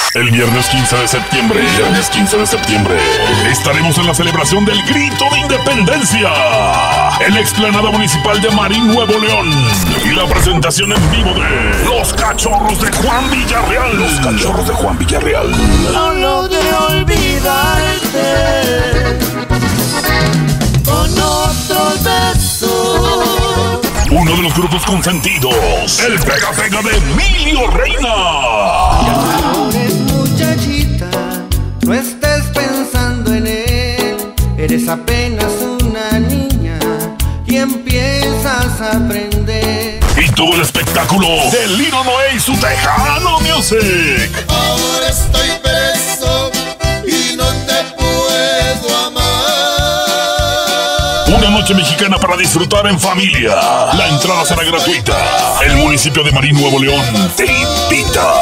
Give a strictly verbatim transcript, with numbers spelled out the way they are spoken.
El viernes quince de septiembre, viernes quince de septiembre, estaremos en la celebración del Grito de Independencia en la explanada municipal de Marín, Nuevo León. Y la presentación en vivo de Los Cachorros de Juan Villarreal. Los Cachorros de Juan Villarreal. No logré olvidarte con otros besos. Uno de los grupos consentidos, el Pega Pega de Emilio Reina. Muchachita, no estés pensando en él. Eres apenas una niña y empiezas a aprender. Y todo el espectáculo de Lino Noé y su Tejano Music. Ahora estoy preso y no te puedo amar. Una noche mexicana para disfrutar en familia. La entrada será gratuita. El municipio de Marín, Nuevo León te invita.